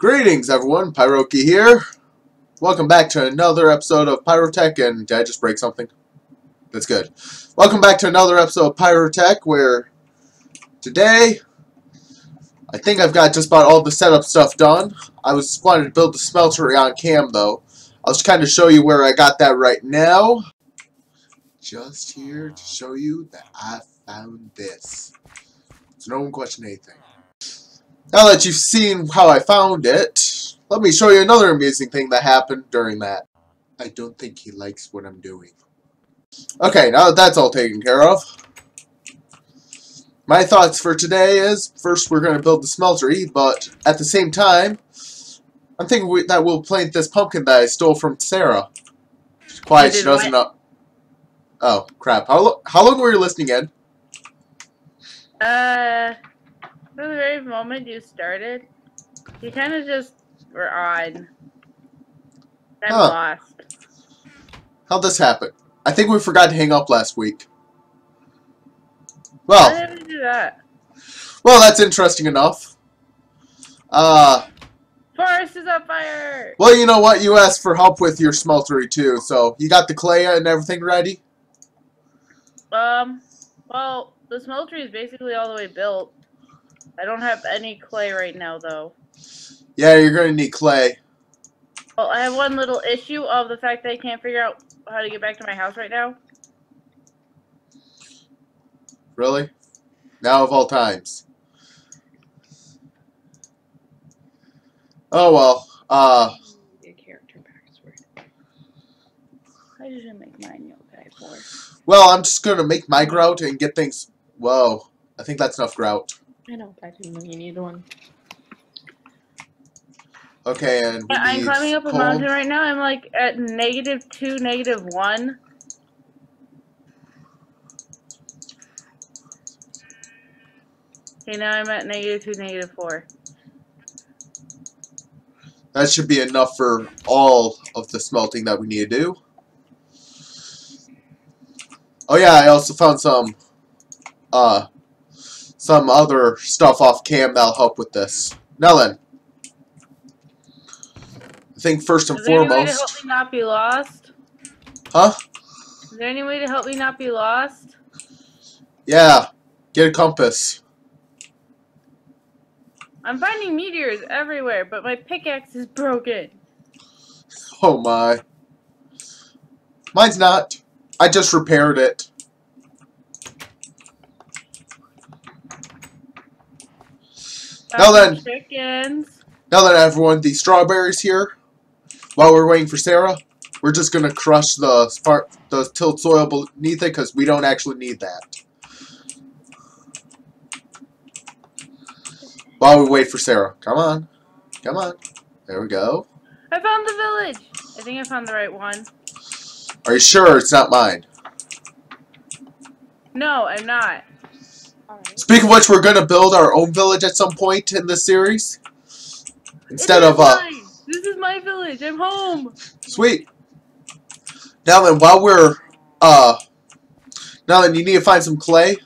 Greetings everyone, Pyroki here. Welcome back to another episode of Pyrotech, and did I just break something? That's good. Welcome back to another episode of Pyrotech, where today, I think I've got just about all the setup stuff done. I was wanting to build the smeltery on cam though. I'll just kind of show you where I got that right now. Just here to show you that I found this. So no one question anything. Now that you've seen how I found it, let me show you another amusing thing that happened during that. I don't think he likes what I'm doing. Okay, now that that's all taken care of, my thoughts for today is, first we're going to build the smeltery, but at the same time, I'm thinking that we'll plant this pumpkin that I stole from Sarah. She's quiet, she doesn't know. Oh, crap. How long were you listening in? From the very moment you started, you kind of just were on. I'm lost. How'd this happen? I think we forgot to hang up last week. Well, why did we do that? Well, that's interesting enough. Forest is on fire! Well, you know what? You asked for help with your smeltery too, so you got the clay and everything ready? Well, the smeltery is basically all the way built. I don't have any clay right now, though. Yeah, you're going to need clay. Well, I have one little issue of the fact that I can't figure out how to get back to my house right now. Really? Now of all times. Oh, well, Your character password. I usually make mine okay for. Well, I'm just going to make my grout and get things... Whoa. I think that's enough grout. I know, I didn't know you need one. Okay, and we I'm need climbing up a coal. mountain right now. I'm like at -2, -1. Okay, now I'm at -2, -4. That should be enough for all of the smelting that we need to do. Oh yeah, I also found some other stuff off cam that'll help with this. Now then, I think first and Is there any way to foremost... help me not be lost? Huh? Is there any way to help me not be lost? Yeah, get a compass. I'm finding meteors everywhere, but my pickaxe is broken. Oh my. Mine's not. I just repaired it. Now then, everyone, the strawberries here. While we're waiting for Sarah, we're just gonna crush the tilled soil beneath it because we don't actually need that. While we wait for Sarah, come on, come on. There we go. I found the village. I think I found the right one. Are you sure it's not mine? No, I'm not. Speaking of which, we're gonna build our own village at some point in this series. Instead of mine. This is my village. I'm home. Sweet. Now then, while we're now then, you need to find some clay.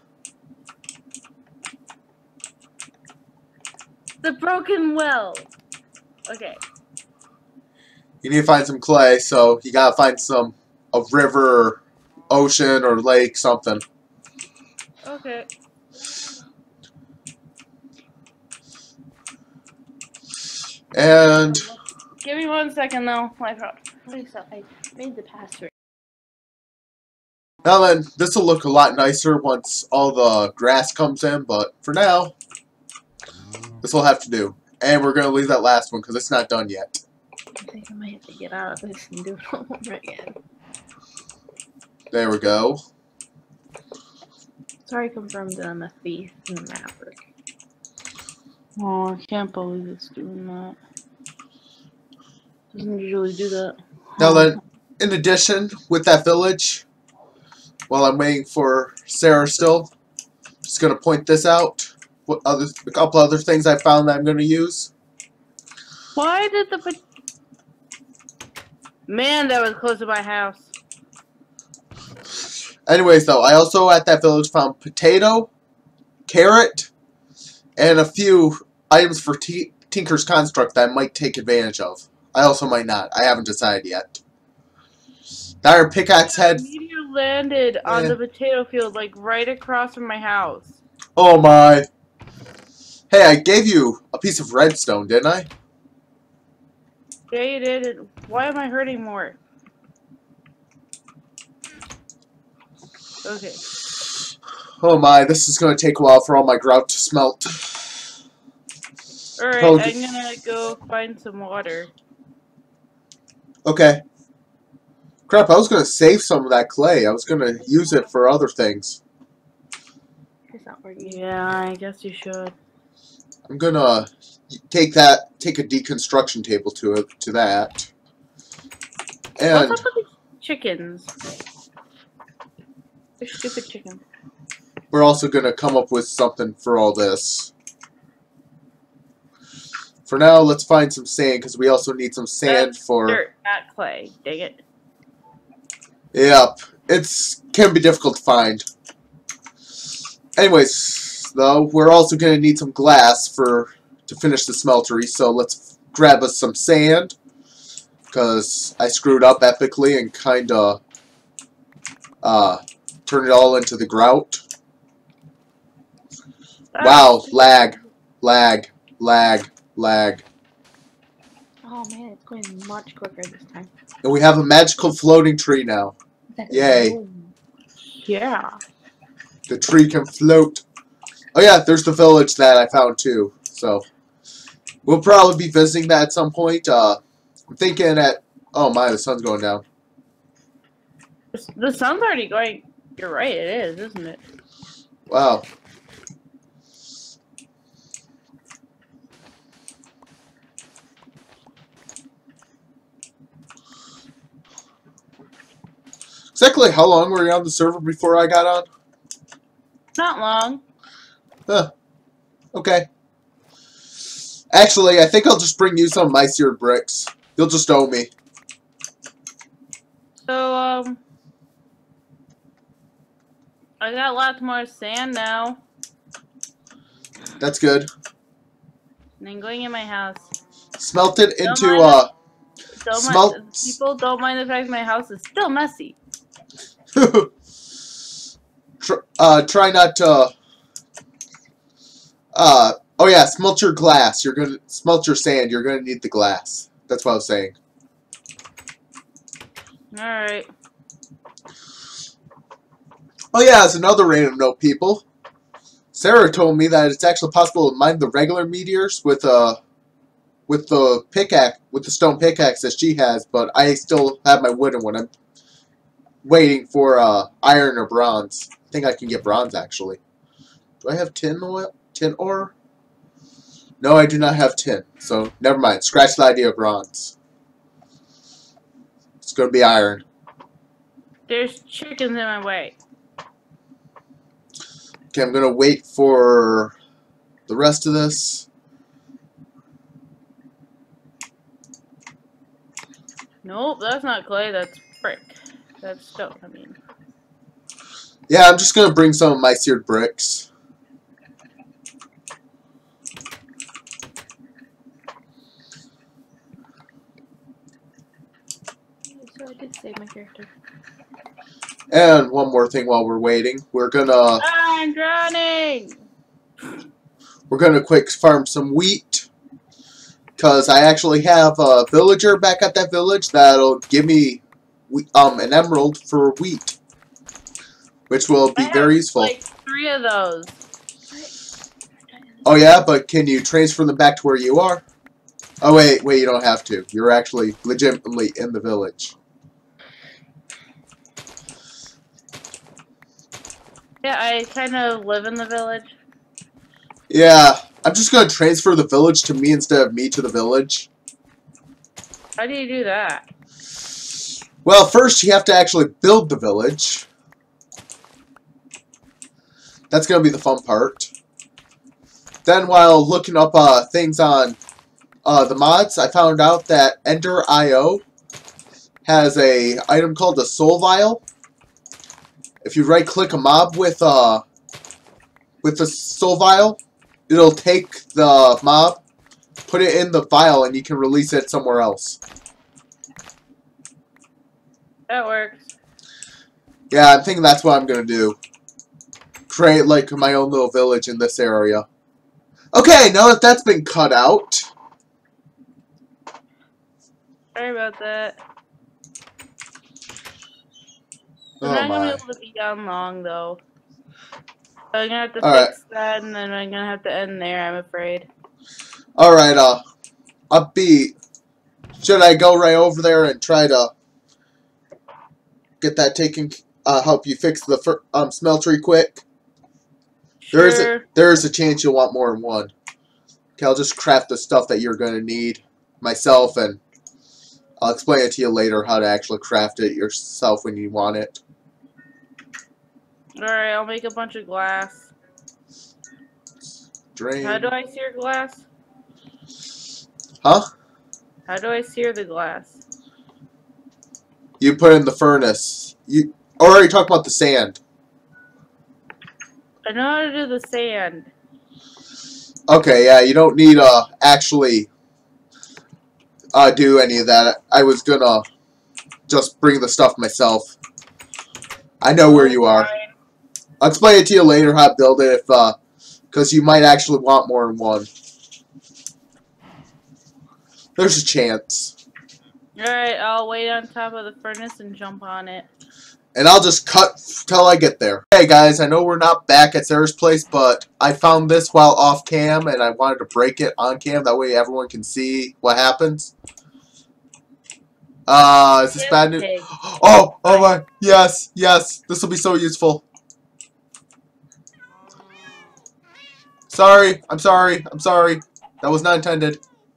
The broken well. Okay. You need to find some clay, so you gotta find a river, or ocean, or lake, something. Okay. And Give me 1 second, though. I made the password. now then, this will look a lot nicer once all the grass comes in, but for now, this will have to do. And we're gonna leave that last one because it's not done yet. I think I might have to get out of this and do it all over again. There we go. Sorry, confirmed that I'm a thief and a maverick. Oh, I can't believe it's doing that. Doesn't usually do that. Now then, in addition, with that village, while I'm waiting for Sarah still, just gonna point this out. A couple other things I found that I'm gonna use. Why did the man that was close to my house? Anyways, though, I also at that village found potato, carrot, and a few items for Tinker's Construct that I might take advantage of. I also might not. I haven't decided yet. The iron pickaxe head. You landed on the potato field, like right across from my house. Oh my. Hey, I gave you a piece of redstone, didn't I? Yeah, you did. Why am I hurting more? Okay. Oh my, this is going to take a while for all my grout to smelt. Alright, I'm gonna go find some water. Okay. Crap, I was going to save some of that clay. I was going to use it for other things. It's not working. Yeah, I guess you should. I'm going to take a deconstruction table to that. And what's up with these chickens? They're stupid chickens. we're also going to come up with something for all this. For now, let's find some sand, because we also need some sand for... dirt, not clay. Dang it. Yep. Can be difficult to find. Anyways, though, we're also going to need some glass to finish the smeltery, so let's grab us some sand, because I screwed up epically and kind of turned it all into the grout. Wow, lag. Oh man, it's going much quicker this time. And we have a magical floating tree now. Yay. Yeah. The tree can float. Oh yeah, there's the village that I found too. So, we'll probably be visiting that at some point. I'm thinking oh my, the sun's going down. The sun's already going... You're right, it is, isn't it? Wow. Exactly how long were you on the server before I got on? Not long. Huh. Okay. Actually, I think I'll just bring you some of my seared bricks. You'll just owe me. So, I got lots more sand now. That's good. And then going in my house. Smelt it into, people don't mind the fact my house is still messy. Try not to, oh yeah, smelt your glass. You're gonna, smelt your sand. You're gonna need the glass. That's what I was saying. Alright. Oh yeah, as another random note, people. Sarah told me that it's actually possible to mine the regular meteors with the pickaxe, with the stone pickaxe that she has, but I still have my wooden one. I'm waiting for iron or bronze. I think I can get bronze actually. Do I have tin ore? No, I do not have tin. So never mind. Scratch the idea of bronze. It's gonna be iron. There's chickens in my way. Okay, I'm gonna wait for the rest of this. Nope, that's not clay, that's brick. That's stone, I mean. Yeah, I'm just gonna bring some of my seared bricks. So I did save my character. And one more thing while we're waiting, we're gonna I'm drowning! quick farm some wheat, because I actually have a villager back at that village that'll give me an emerald for wheat, which will be very useful. Like 3 of those. Oh yeah, but can you transfer them back to where you are? Oh wait, you don't have to. You're actually legitimately in the village. Yeah, I kind of live in the village. Yeah, I'm just gonna transfer the village to me instead of me to the village. How do you do that? Well, first you have to actually build the village. That's gonna be the fun part. Then while looking up things on the mods, I found out that Ender.io has a item called the Soul Vial. If you right-click a mob with the Soul Vial, it'll take the mob, put it in the vial and you can release it somewhere else. That works. Yeah, I'm thinking that's what I'm gonna do. Create like my own little village in this area. Okay, now that that's been cut out. Sorry about that. Oh I'm not gonna my. be able to be down long though. So I'm gonna have to All fix that, and then I'm gonna have to end there. I'm afraid. All right, Upbeat. Should I go right over there and try to get that taken? Help you fix the smeltery quick. Sure. There is a chance you'll want more than one. Okay, I'll just craft the stuff that you're gonna need myself, and I'll explain it to you later how to actually craft it yourself when you want it. Alright, I'll make a bunch of glass. Drain. How do I sear glass? Huh? How do I sear the glass? You put it in the furnace. Or are you talking about the sand? I know how to do the sand. Okay, yeah, you don't need actually do any of that. I was gonna just bring the stuff myself. I know where you are. I'll explain it to you later how to build it, if because you might actually want more than one. There's a chance. Alright, I'll wait on top of the furnace and jump on it. And I'll just cut till I get there. Hey guys, I know we're not back at Sarah's place, but I found this while off cam, and I wanted to break it on cam. That way everyone can see what happens. Is this bad news? Oh my, yes, yes. This will be so useful. Sorry, I'm sorry, I'm sorry. That was not intended.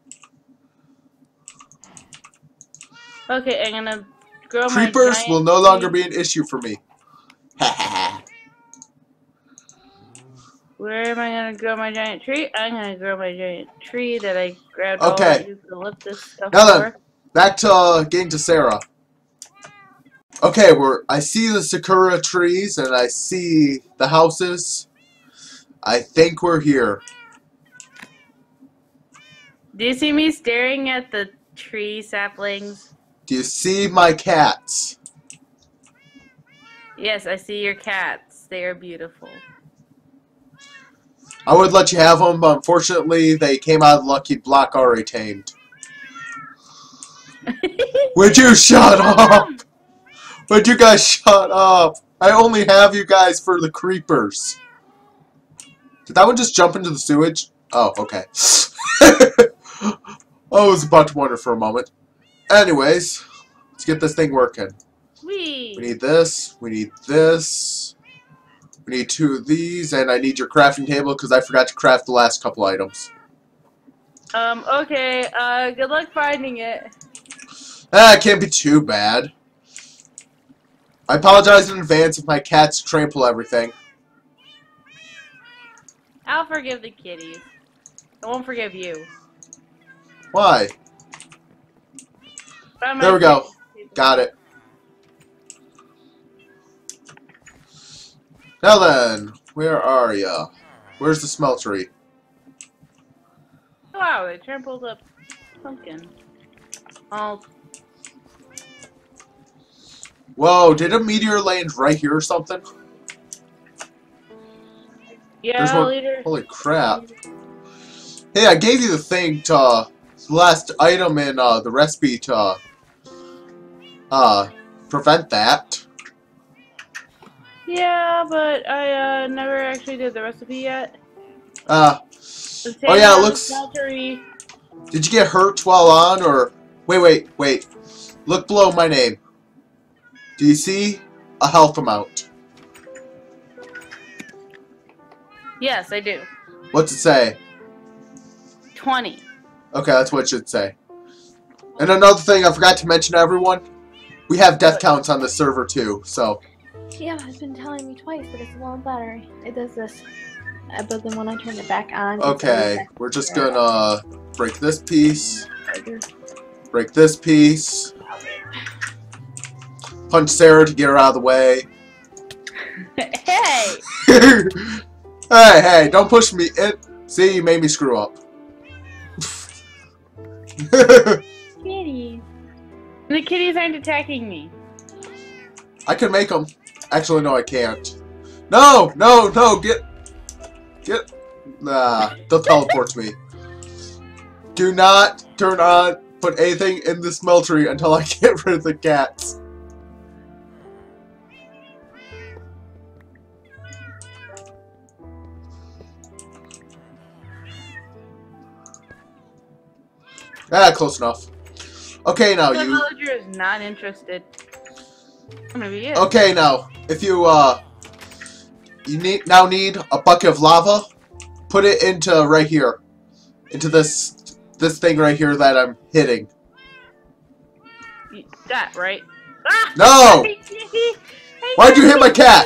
Okay, I'm gonna grow my Creepers giant will no longer tree. be an issue for me. Where am I gonna grow my giant tree? I'm gonna grow my giant tree that I grabbed Okay. all that eucalyptus stuff Now for. then, back to getting to Sarah. Okay, I see the sakura trees and I see the houses. I think we're here. Do you see me staring at the tree saplings? Do you see my cats? Yes, I see your cats. They are beautiful. I would let you have them, but unfortunately they came out of the lucky block already tamed. Would you shut up? Would you guys shut up? I only have you guys for the creepers. Did that one just jump into the sewage? Oh, okay. I was about to wonder for a moment. Anyways, let's get this thing working. Whee! We need this. We need this. We need 2 of these, and I need your crafting table because I forgot to craft the last couple items. Okay, good luck finding it. It can't be too bad. I apologize in advance if my cats trample everything. I'll forgive the kitties. I won't forgive you. Why? There we go. Got it. Now then, where are ya? Where's the smeltery? Wow, they trampled up pumpkin. Oh, Whoa, did a meteor land right here or something? There's yeah, one- leader. Holy crap. Hey, I gave you the thing to, the last item in the recipe to prevent that. Yeah, but I never actually did the recipe yet. Oh yeah, it looks... Smeltery. Did you get hurt while on, or... Wait. Look below my name. Do you see a health amount? Yes, I do. What's it say? 20. Okay, that's what it should say. And another thing I forgot to mention to everyone, we have death counts on the server too, so... Yeah, it's been telling me twice that it's a low battery. It does this. But then when I turn it back on... Okay, we're just gonna break this piece. Break this piece. Punch Sarah to get her out of the way. Hey! Hey, don't push me. See, you made me screw up. Kitties. The kitties aren't attacking me. I can make them. Actually, no, I can't. No, no, no, get. Nah, they'll teleport to me. Do not put anything in the smeltery until I get rid of the cats. Ah, close enough. Okay, now The you. villager is not interested. Maybe it. Okay, now if you now need a bucket of lava, put it into right here, into this thing right here that I'm hitting. That right? Ah! No! Why'd you hit my cat?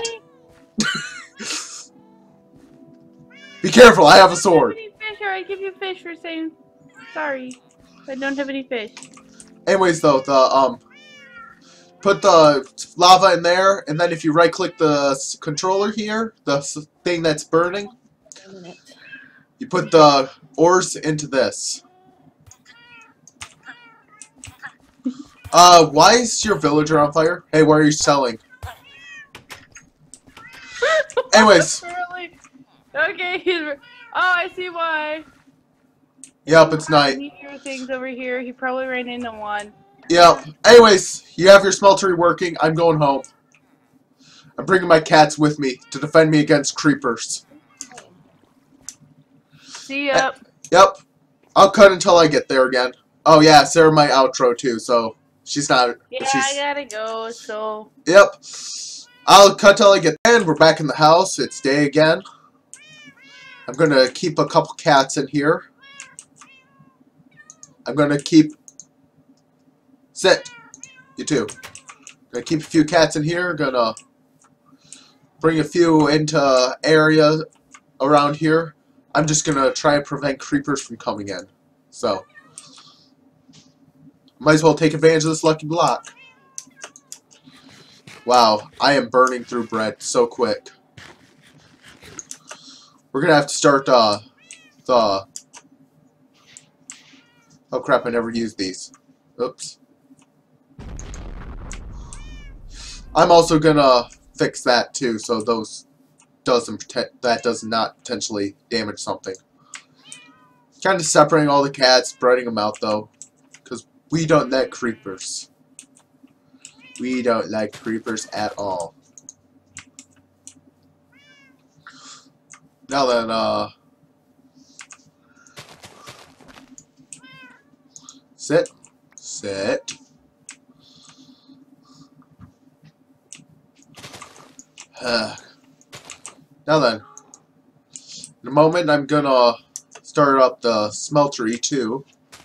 Be careful, I have a sword. I don't have any fish, or I give you fish for saying sorry. I don't have any fish. Anyways, though, put the lava in there, and then if you right-click the controller here, the thing that's burning, you put the ores into this. Why is your villager on fire? Hey, what are you selling? Anyways. Really? Okay, oh, I see why. Yep, it's night. Meteor things over here. He probably ran into one. Yep. Anyways, you have your smeltery working. I'm going home. I'm bringing my cats with me to defend me against creepers. See ya. Yep. I'll cut until I get there again. Oh yeah, Sarah my outro too, so she's not. Yeah, I gotta go, so. Yep. I'll cut till I get there, and we're back in the house. It's day again. I'm gonna keep a couple cats in here. I'm gonna keep. Sit. You too. Gonna keep a few cats in here. Gonna bring a few into area around here. I'm just gonna try and prevent creepers from coming in. So, might as well take advantage of this lucky block. Wow, I am burning through bread so quick. We're gonna have to start oh crap, I never used these. Oops. I'm also gonna fix that too, so that does not potentially damage something. Kind of separating all the cats, spreading them out though, because we don't like creepers. We don't like creepers at all. Now then, sit. Now then, in a moment I'm gonna start up the smeltery too.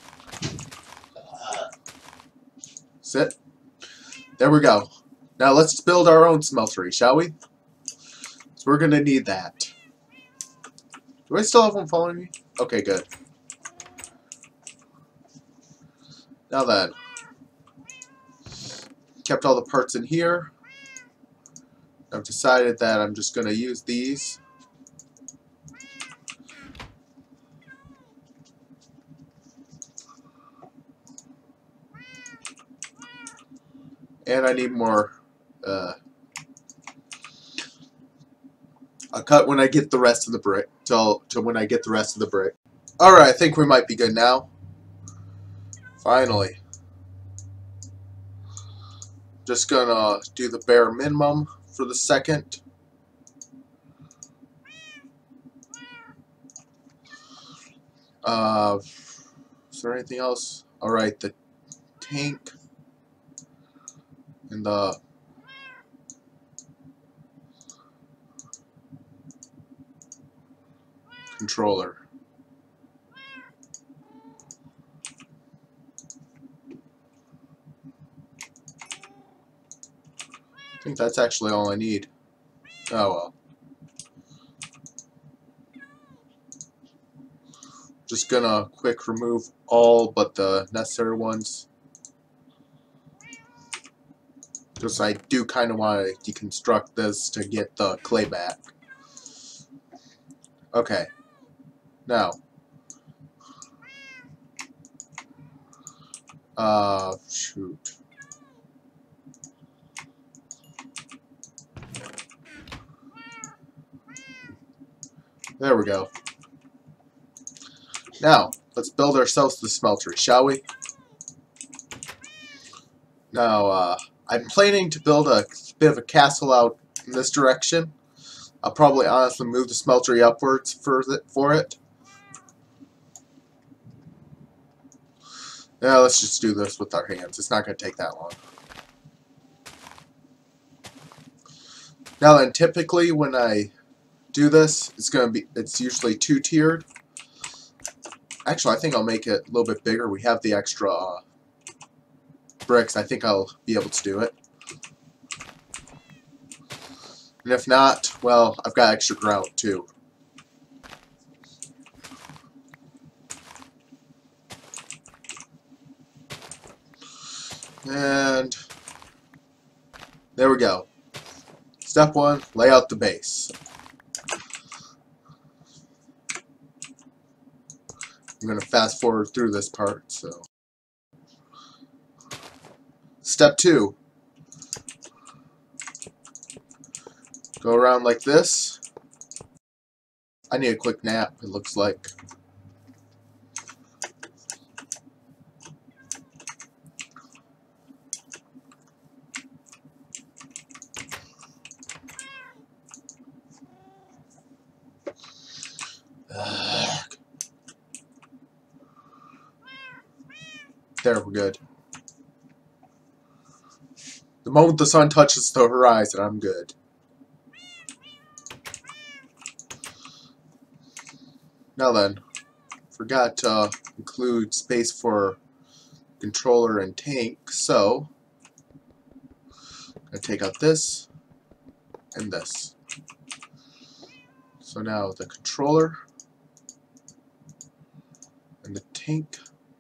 Sit. There we go. Now let's build our own smeltery, shall we? So we're gonna need that. Do I still have one following me? Okay, good. Now then, kept all the parts in here. I've decided that I'm just going to use these. And I need more. I'll cut when I get the rest of the brick. Till when I get the rest of the brick. Alright, I think we might be good now. Finally. Just gonna do the bare minimum for the second. Is there anything else? Alright, the tank and the controller. I think that's actually all I need. Oh well. Just gonna quick remove all but the necessary ones. Because I do kind of want to deconstruct this to get the clay back. Okay. Now. Shoot. There we go. Now, let's build ourselves the smeltery, shall we? Now, I'm planning to build a bit of a castle out in this direction. I'll probably honestly move the smeltery upwards for it. Yeah, let's just do this with our hands. It's not going to take that long. Now then, typically when I do this, it's usually two-tiered. Actually, I think I'll make it a little bit bigger. We have the extra bricks. I think I'll be able to do it. And if not, well, I've got extra grout too. And there we go. Step 1, lay out the base. I'm going to fast forward through this part, so. Step 2. Go around like this. I need a quick nap, it looks like. There, we're good. The moment the sun touches the horizon, I'm good. Now then, forgot to include space for controller and tank, so I'm going to take out this and this. So now the controller and the tank.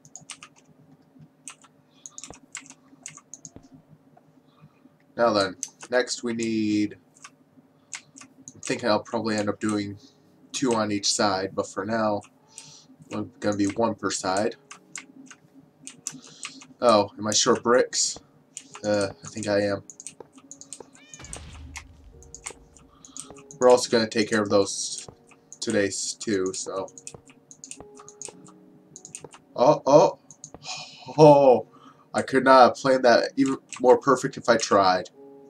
Now then, next we need, I'm thinking I'll probably end up doing 2 on each side, but for now, I'm going to be 1 per side. Oh, am I short bricks? I think I am. We're also going to take care of those today too, so. Oh, I could not have planned that even more perfect if I tried.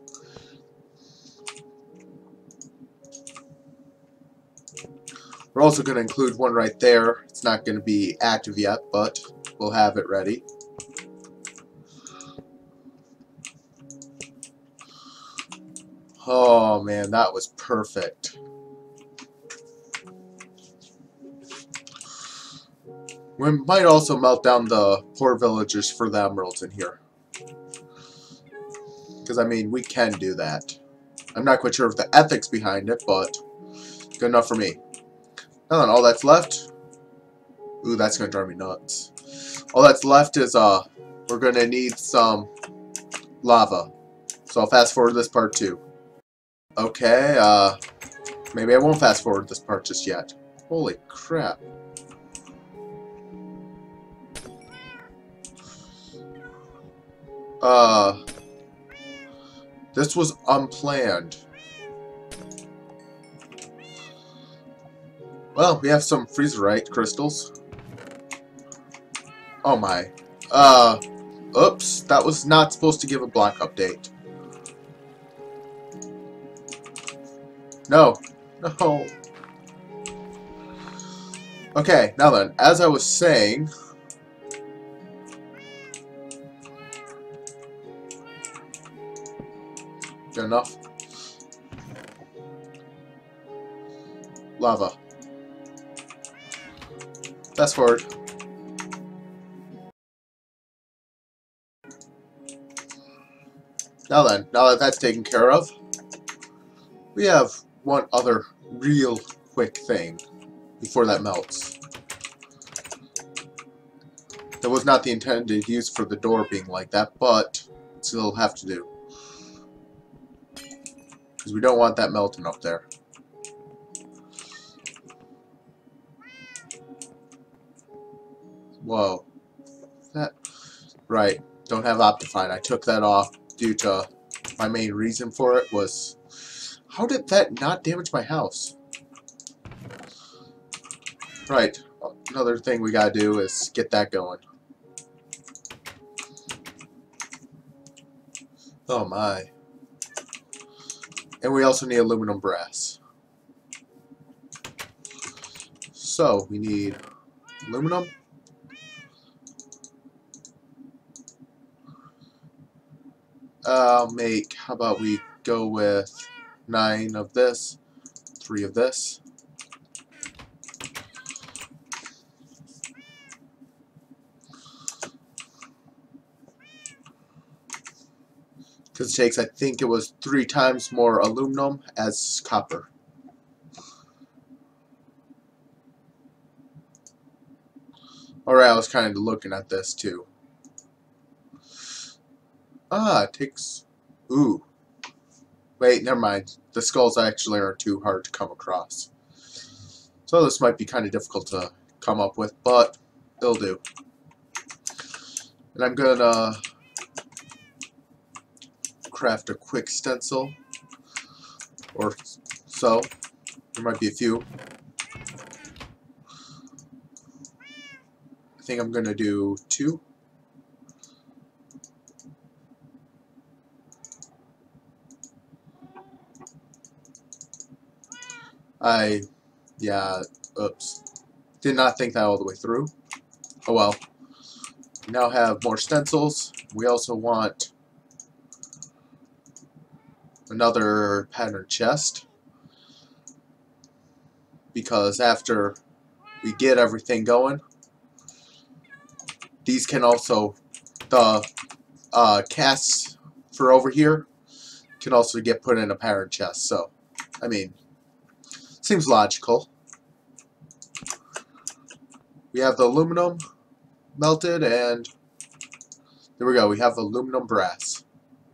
We're also going to include one right there. It's not going to be active yet, but we'll have it ready. Oh man, that was perfect. We might also melt down the poor villagers for the emeralds in here. Because, I mean, we can do that. I'm not quite sure of the ethics behind it, but good enough for me. Now then, all that's left... Ooh, that's going to drive me nuts. All that's left is, we're going to need some lava. So I'll fast forward this part too. Okay, maybe I won't fast forward this part just yet. Holy crap. This was unplanned. Well, we have some freezerite crystals. Oh my. Oops, that was not supposed to give a block update. No. No. Okay, now then, as I was saying... Good enough. Lava. Fast forward. Now then, now that that's taken care of, we have one other real quick thing before that melts. That was not the intended use for the door being like that, but still have to do. Because we don't want that melting up there. Whoa. That Right. Don't have Optifine. I took that off due to my main reason for it was... How did that not damage my house? Right. Another thing we gotta do is get that going. Oh my. And we also need aluminum brass. So, we need aluminum. I'll make, how about we go with 9 of this, 3 of this. Because it takes, I think it was 3 times more aluminum as copper. Alright, I was kind of looking at this too. Ah, it takes... Ooh. Wait, never mind. The skulls actually aren't too hard to come across. So this might be kind of difficult to come up with, but it'll do. And I'm gonna craft a quick stencil. Or so. There might be a few. I think I'm gonna do 2. Oops. Did not think that all the way through. Oh well. We now have more stencils. We also want another pattern chest. Because after we get everything going, these can also, the casts for over here can also get put in a pattern chest. So, I mean, seems logical. We have the aluminum melted, and there we go. We have aluminum brass.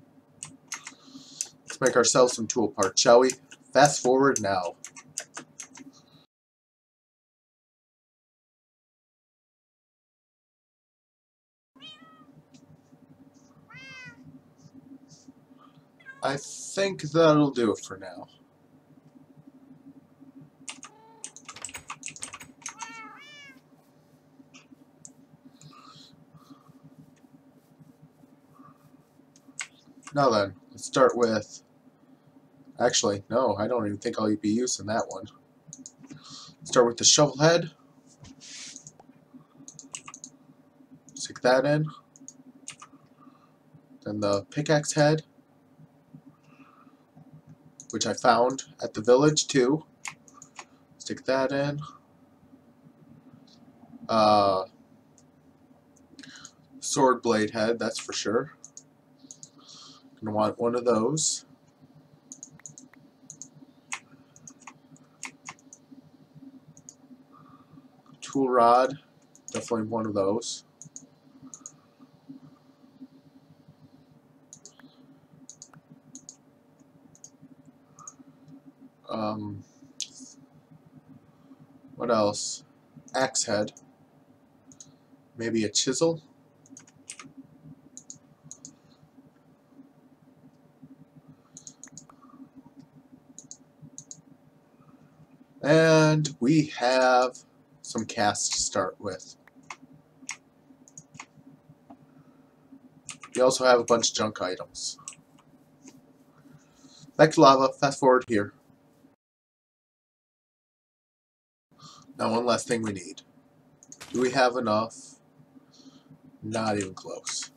Let's make ourselves some tool parts, shall we? Fast forward now. I think that'll do it for now. Now then, let's start with... Actually, no, I don't even think I'll be using that one. Start with the shovel head. Stick that in. Then the pickaxe head, which I found at the village too. Stick that in. Sword blade head, that's for sure. Gonna want one of those. Tool rod, definitely one of those. What else? Axe head. Maybe a chisel. And we have some casts to start with. We also have a bunch of junk items. Back to lava, fast forward here. Now one last thing we need. Do we have enough? Not even close.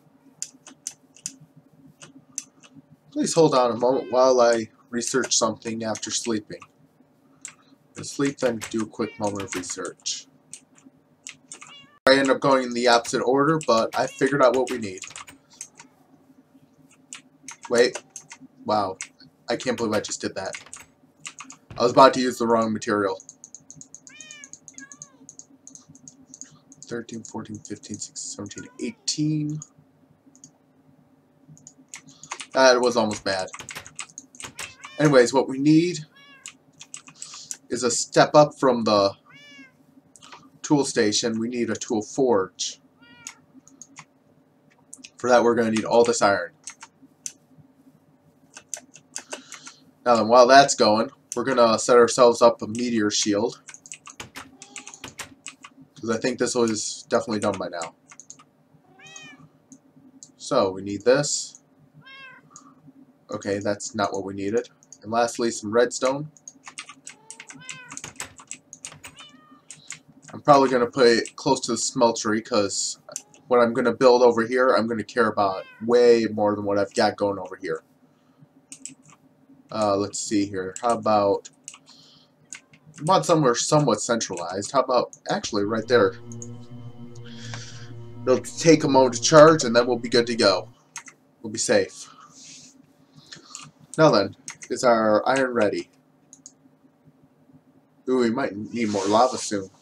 Please hold on a moment while I research something after sleeping. Sleep, then do a quick moment of research. I end up going in the opposite order, but I figured out what we need. Wait. Wow. I can't believe I just did that. I was about to use the wrong material. 13, 14, 15, 16, 17, 18. That was almost bad. Anyways, what we need is a step up from the tool station. We need a tool forge. For that, we're going to need all this iron. Now then, while that's going, we're going to set ourselves up a meteor shield. Because I think this was definitely done by now. So, we need this. Okay, that's not what we needed. And lastly, some redstone. I'm probably going to put it close to the smeltery because what I'm going to build over here, I'm going to care about way more than what I've got going over here. Let's see here. How about... I want somewhere somewhat centralized. How about actually right there? It'll take a moment to charge and then we'll be good to go. We'll be safe. Now then, is our iron ready? Ooh, we might need more lava soon.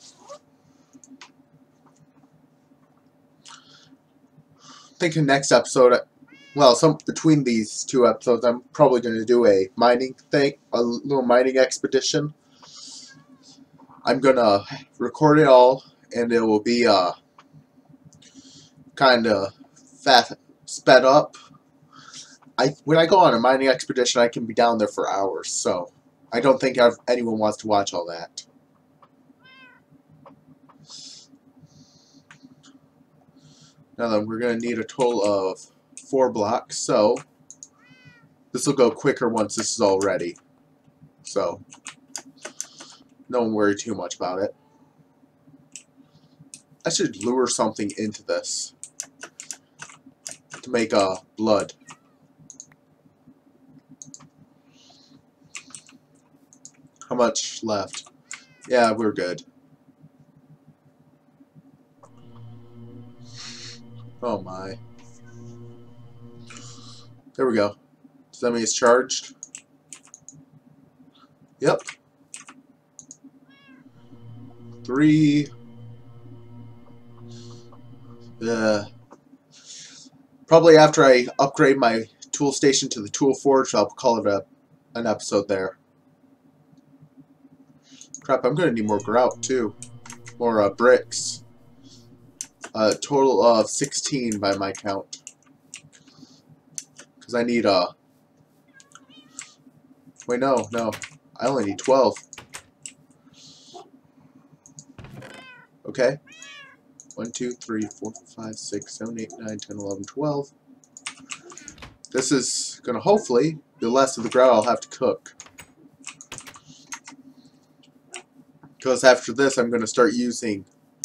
I think in next episode, well, between these two episodes, I'm probably going to do a mining thing, a little mining expedition. I'm going to record it all, and it will be kind of sped up. When I go on a mining expedition, I can be down there for hours, so I don't think anyone wants to watch all that. Now then, we're going to need a total of 4 blocks, so this will go quicker once this is all ready. So, don't worry too much about it. I should lure something into this to make blood. How much left? Yeah, we're good. Oh my. There we go. Does that mean it's charged? Yep. 3. Probably after I upgrade my tool station to the tool forge, I'll call it an episode there. Crap, I'm going to need more grout too. More bricks. A total of 16 by my count. Because I need wait, no. I only need 12. Okay. 1, 2, 3, 4, 5, 6, 7, 8, 9, 10, 11, 12. This is going to hopefully be the last of the grout I'll have to cook. Because after this, I'm going to start using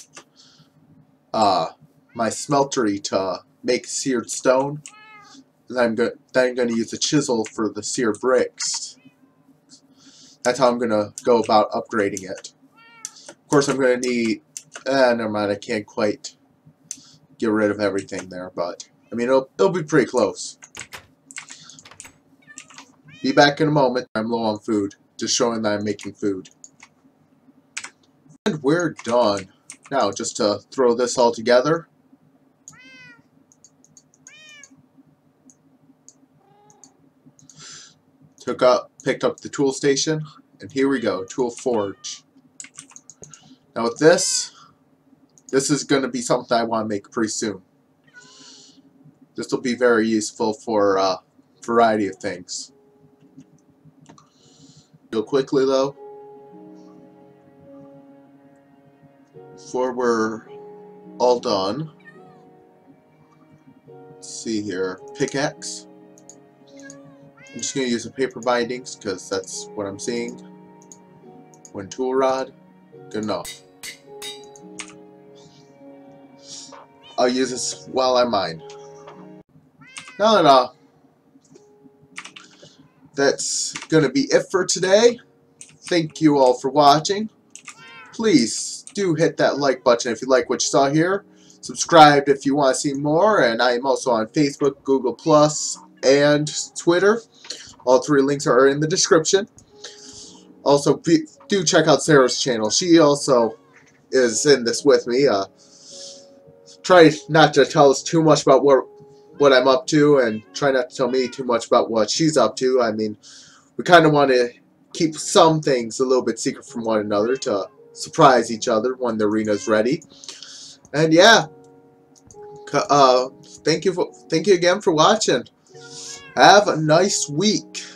my smeltery to make seared stone. And then I'm going to use a chisel for the seared bricks. That's how I'm going to go about upgrading it. Of course, I'm going to need... never mind, I can't quite get rid of everything there, but... I mean, it'll be pretty close. Be back in a moment. I'm low on food. Just showing that I'm making food. And we're done. Now, just to throw this all together. Picked up the tool station, and here we go, tool forge. Now with this is going to be something I want to make pretty soon. This will be very useful for a variety of things. Go quickly though. Before we're all done, let's see here, pickaxe. I'm just going to use the paper bindings because that's what I'm seeing. One tool rod, good enough. I'll use this while I mine. Now that that's going to be it for today. Thank you all for watching. Please do hit that like button if you like what you saw here. Subscribe if you want to see more, and I am also on Facebook, Google+, and Twitter. All 3 links are in the description. Also, do check out Sarah's channel. She also is in this with me. Try not to tell us too much about what I'm up to, and try not to tell me too much about what she's up to. I mean, we kind of want to keep some things a little bit secret from one another to surprise each other when the arena's ready. And yeah, Thank you again for watching. Have a nice week.